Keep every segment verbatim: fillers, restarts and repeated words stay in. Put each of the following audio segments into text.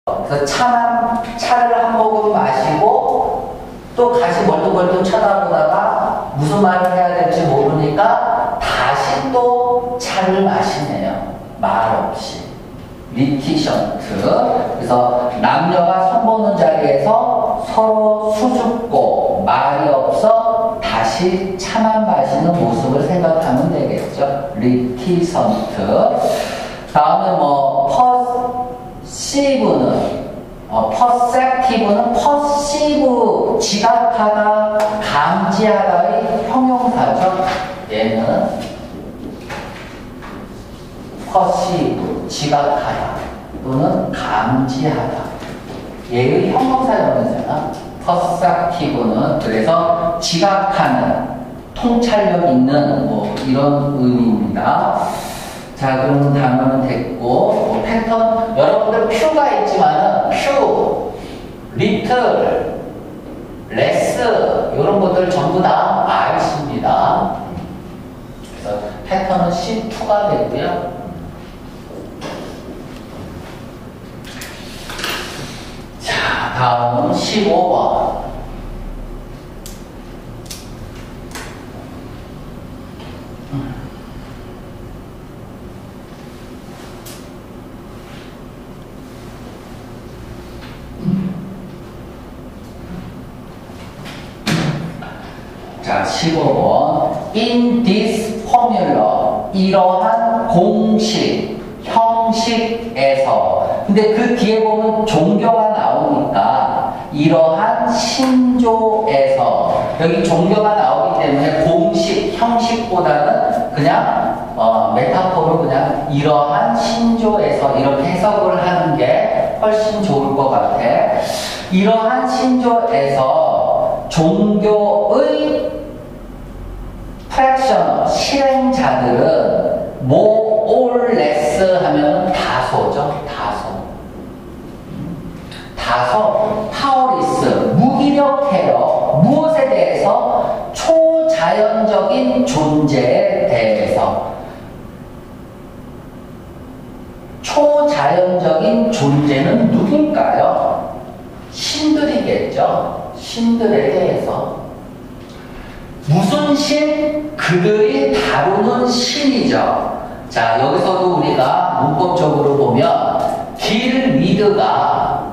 그래서 차만, 차를 한 모금 마시고 또 다시 멀뚱멀뚱 쳐다보다가 무슨 말을 해야 될지 모르니까 다시 또 차를 마시네요. 말 없이. 리티션트. 그래서 남녀가 손보는 자리에서 서로 수줍고 말이 없어 다시 차만 마시는 모습을 생각하면 되겠죠. 리티션트. 다음에 뭐 퍼시브는 어, 퍼셉티브는 퍼시브 지각하다, 감지하다의 형용사죠. 얘는 퍼시브 지각하다 또는 감지하다. 얘의 형용사형이잖아. 퍼셉티브는 그래서 지각하는, 통찰력 있는 뭐 이런 의미입니다. 자, 그럼 단어는 됐고, 뭐 패턴, 여러분들 퓨가 있지만은 퓨, 리틀, 레스 이런 것들 전부 다 아이씨입니다. 그래서 패턴은 씨 투가 되고요. 자, 다음 십오 번. 자, 십오 번. In this formula. 이러한 공식, 형식에서. 근데 그 뒤에 보면 종교가 나오니까 이러한 신조에서. 여기 종교가 나오기 때문에 공식, 형식보다는 그냥 어, 메타포를 그냥 이러한 신조에서 이렇게 해석을 하는 게 훨씬 좋을 것 같아. 이러한 신조에서 종교의 프랙셔너, 실행자들은 more or less 하면 다소죠. 다소. 다소, 파워리스, 무기력해요. 무엇에 대해서? 초자연적인 존재에 대해서. 초자연적인 존재는 누굴까요? 신들이겠죠. 신들에 대해서. 무슨 신? 그들이 다루는 신이죠. 자, 여기서도 우리가 문법적으로 보면 딜 위드가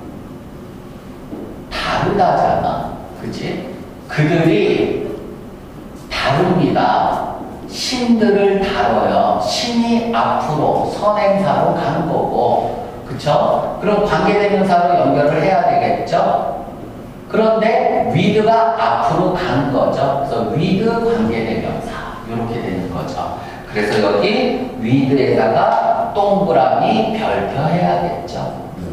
다르다잖아. 그치? 그들이 다룹니다. 신들을 다뤄요. 신이 앞으로 선행사로 가는 거고. 그쵸? 그럼 관계대명사로 연결을 해야 되겠죠? 그런데 with가 앞으로 가는 거죠. 그래서 with 관계대명사 이렇게 되는 거죠. 그래서 여기 with에다가 동그라미 별표 해야겠죠.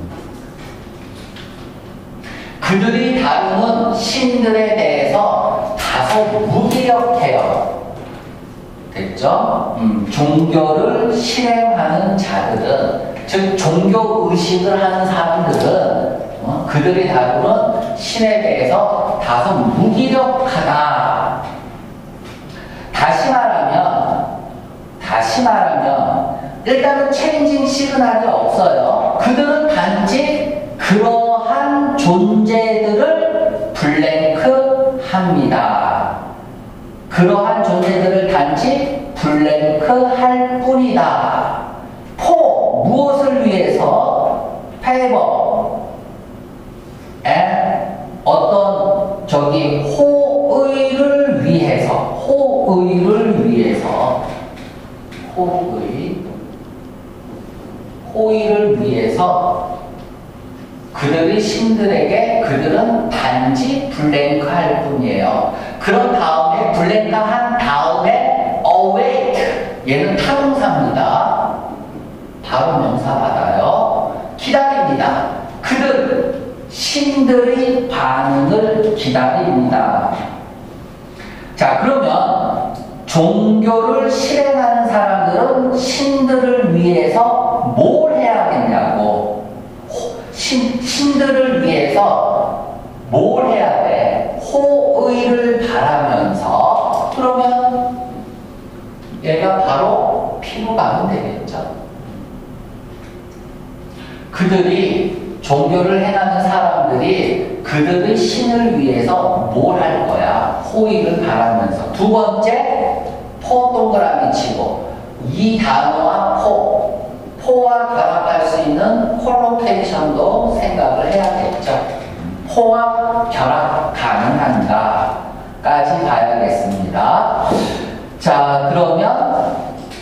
그들이 다루는 신들에 대해서 다소 무기력해요. 됐죠? 음, 종교를 실행하는 자들은, 즉 종교의식을 하는 사람들은 어? 그들이 다루는 신에 대해서 다소 무기력하다. 다시 말하면 다시 말하면 일단은 체인징 시그널이 없어요. 그들은 단지 그러한 존재들을 블랭크 합니다. 그러한 존재들을 단지 블랭크 할 뿐이다. 포, 무엇을 위해서? 페이버 에 어떤 저기 호의를 위해서, 호의를 위해서, 호의, 호의를 위해서 그들이 신들에게 그들은 단지 블랭크 할 뿐이에요. 그런 다음에 블랭크 한 다음에 await, 얘는 타동사입니다. 바로 명사 받아요. 기다립니다. 그들 신들의 반응을 기다립니다. 자, 그러면 종교를 실행하는 사람들은 신들을 위해서 뭘 해야겠냐고. 신, 신들을 위해서 뭘 해야 돼? 호의를 바라면서. 그러면 얘가 바로 피로 가면 되겠죠. 그들이 종교를 행하는 사람들이 그들의 신을 위해서 뭘 할 거야? 호의를 바라면서. 두 번째, 포 동그라미 치고 이 단어와 포, 포와 결합할 수 있는 콜로케이션도 생각을 해야겠죠. 포와 결합 가능한가까지 봐야겠습니다. 자, 그러면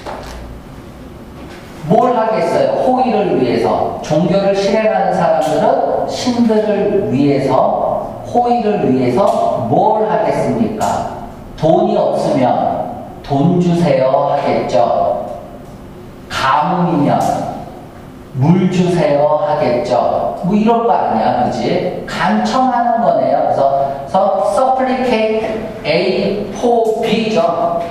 뭘 하겠어요? 호의를 위해서. 종교를 실행하는 사람들은 신들을 위해서, 호의를 위해서 뭘 하겠습니까? 돈이 없으면 돈 주세요 하겠죠. 가뭄이면 물 주세요 하겠죠. 뭐 이럴 거 아니야, 그지? 간청하는 거네요. 그래서, 그래서 supplicate A for B죠.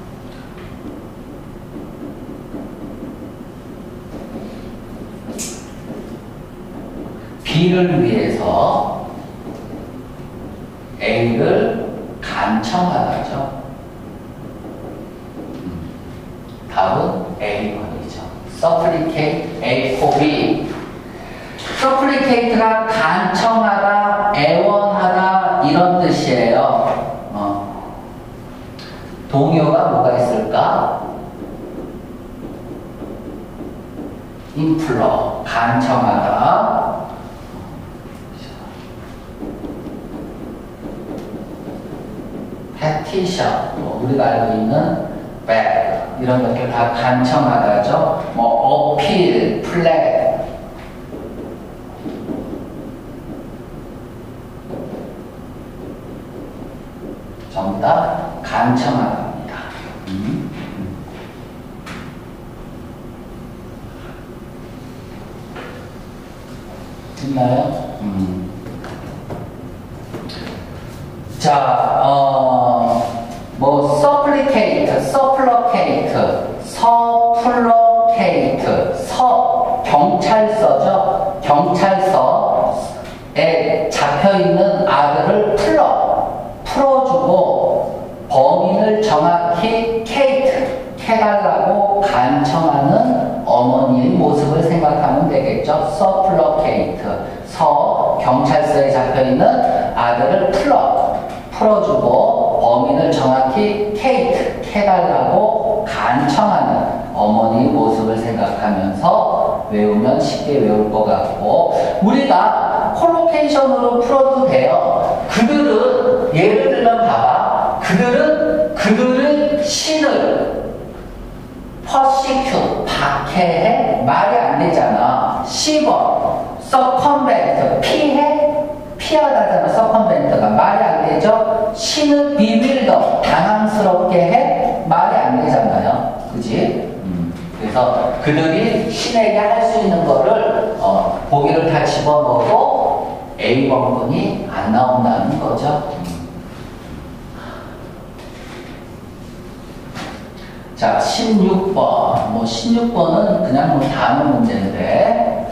B를 위해서 A를 간청하다죠. 답은 A 번이죠. supplicate A for B. supplicate가 간청하다, 애원하다 이런 뜻이에요. 어. 동요가 뭐가 있을까? implore, 간청하다. petition, 뭐 우리가 알고 있는 beg 이런 것들 다 간청하다죠. 뭐 appeal, plead 전부 다 간청하답니다. 음. 됐나요? 음. 자, 어, 뭐 supplicate, supplicate, supplicate, 서 경찰서죠. 경찰서에 잡혀있는 아들을 풀어, 풀어주고 범인을 정확히 케이트, 캐달라고 간청하는 어머니의 모습을 생각하면 되겠죠. supplicate, 서 경찰서에 잡혀있는 아들을 풀어, 풀어주고 범인을 정확히 케이트, 캐달라고 간청하는 어머니의 모습을 생각하면서 외우면 쉽게 외울 것 같고, 우리가 콜로케이션으로 풀어도 돼요. 그들은, 예를 들면 봐봐, 그들은 그들의 신을 persecute, 박해해? 말이 안 되잖아. 시버, circumvent, 피해? 피하다잖아. circumvent가 말이 안 되죠. 신을 bewilder, 당황스럽게 해? 말이 안 되잖아요. 그지? 음. 그래서 그들이 신에게 할 수 있는 거를 어, 보기를 다 집어넣어도 A 번분이 안 나온다는 거죠. 음. 자, 십육 번. 뭐 십육 번은 그냥 뭐 단어 문제인데,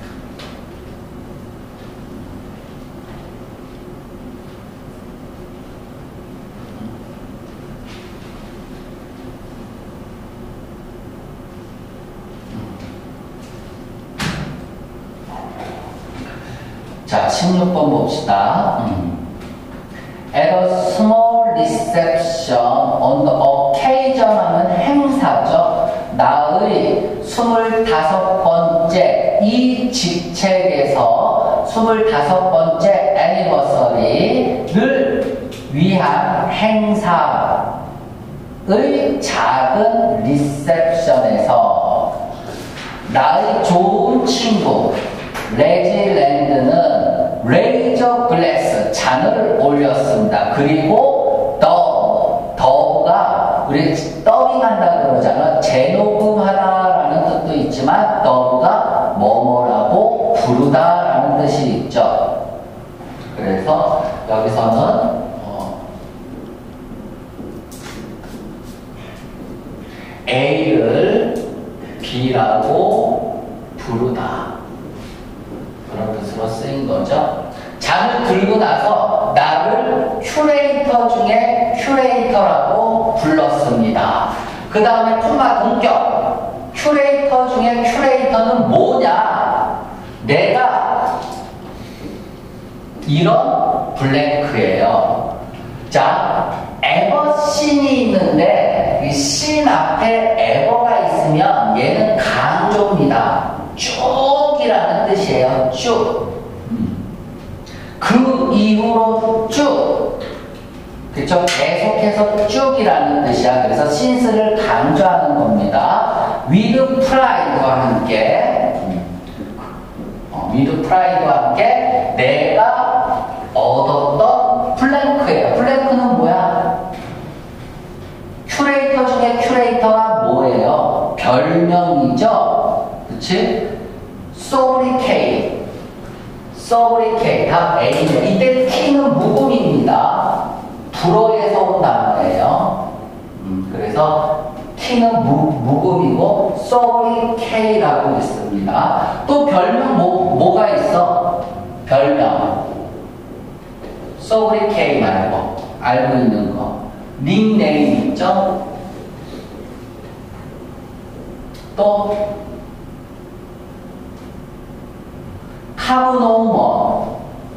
자, 십육 번 봅시다. 음. At a small reception on the occasion 하면 행사죠. 나의 스물다섯 번째 이 직책에서 스물다섯 번째 애니버서리를 위한 행사의 작은 리셉션에서 나의 좋은 친구 레지랜드는 레이저 글래스 잔을 올렸습니다. 그리고 더, 더가 우리 더빙한다 그러잖아. 재녹음하다라는 뜻도 있지만 더가 뭐뭐라고 부르다라는 뜻이 있죠. 그래서 여기서는 어, A를 B라고 부르다. 그런 뜻으로 쓰인 거죠. 잔을 들고 나서 나를 큐레이터 중에 큐레이터라고 불렀습니다. 그 다음에 콤마 동격. 큐레이터 중에 큐레이터는 뭐냐? 내가 이런 블랭크예요. 자, 에버씬이 있는데 이 씬 앞에 에버가 있으면 얘는 강조입니다. 쭉이라는 뜻이에요. 쭉. 그 이후로 쭉. 그쵸? 계속해서 쭉이라는 뜻이야. 그래서 since를 강조하는 겁니다. with pride와 함께 어, with pride와 함께 내가 얻었던 플랭크예요. 플랭크는 뭐야? 큐레이터 중에 큐레이터가 뭐예요? 별명이죠? 그치? 소브리케이 소브리케이 다 A죠. 이때 T는 묵음입니다. 불어에서 온 단어예요. 음, 그래서 T는 무, 묵음이고 소브리케이라고 있습니다. 또 별명 뭐, 뭐가 있어? 별명 소브리케이 말고 알고 있는 거 닉네임 있죠? 또 카브노머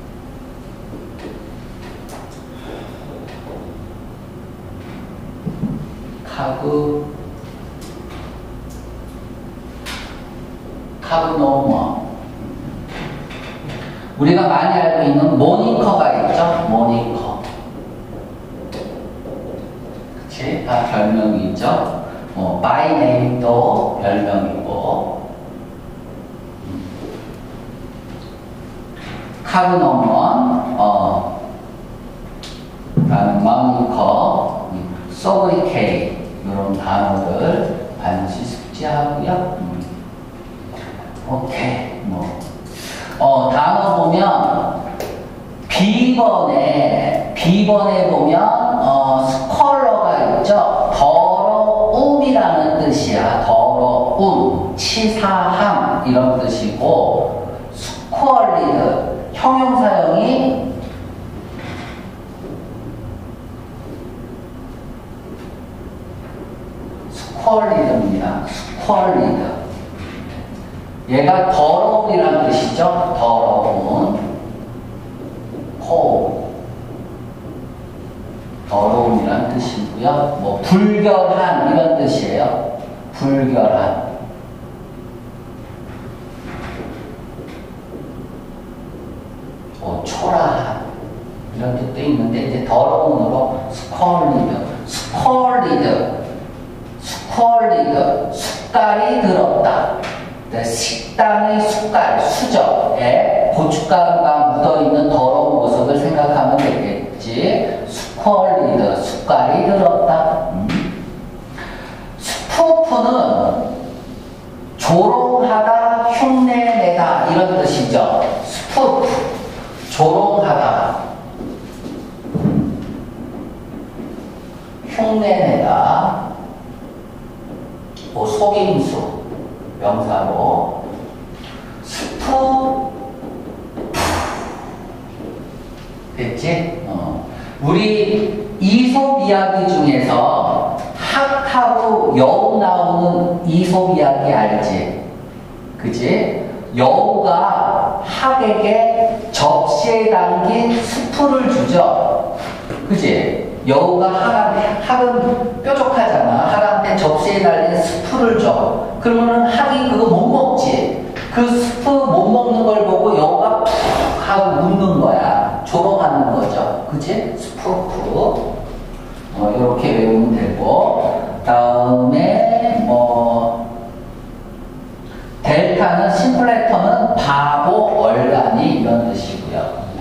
카브 카브노머 우리가 많이 알고 있는 모니커가 있죠? 모니커 그치? 다 별명이 있죠? 뭐 마이 네임도 별명이고 카브노먼 어 라는 모니커 소브리케이 이런 단어를 반드시 숙지하고요. 음. 오케이 뭐 어, 단어 보면 B번에 B번에 보면 어, 스컬러가 있죠. 더러움이라는 뜻이야. 더러움, 치사함 이런 뜻이고 스퀄리드 형용사형이 스퀄리드입니다. 스퀄리드 얘가 더러움이라는 뜻이죠. 더러운 코 더러움이라는 뜻이고요. 뭐 불결한 이런 뜻이에요. 불결한 뭐 초라한 이런 뜻도 있는데 이제 더러움으로 스컬리드 스컬리드 스컬리드 숟갈이 들었다. 식당의 숟갈, 수저에 고춧가루가 묻어있는 더러운 모습을 생각하면 되겠지. 스퀄리드, 숟갈이 들었다. 음. 스푸프는 조롱하다, 흉내내다 이런 뜻이죠. 스푸프, 조롱하다, 흉내내다, 뭐 속임수 명사로 스푸 됐지? 어. 우리 이솝 이야기 중에서 학하고 여우 나오는 이솝 이야기 알지? 그치? 여우가 학에게 접시에 담긴 스프를 주죠. 그치? 여우가 학한테, 학은 뾰족하잖아. 학한테 접시에 달린 스프를 줘. 그러면은 학이 그거 못 먹지. 그 스프 못 먹는 걸 보고 여우가 푹 하고 웃는 거야. 조롱하는 거죠. 그치? 스푸프. 어, 이렇게 외우면 되고. 다음에, 뭐, 델타는 심플레터는 바보, 얼간이 이런 뜻이고요.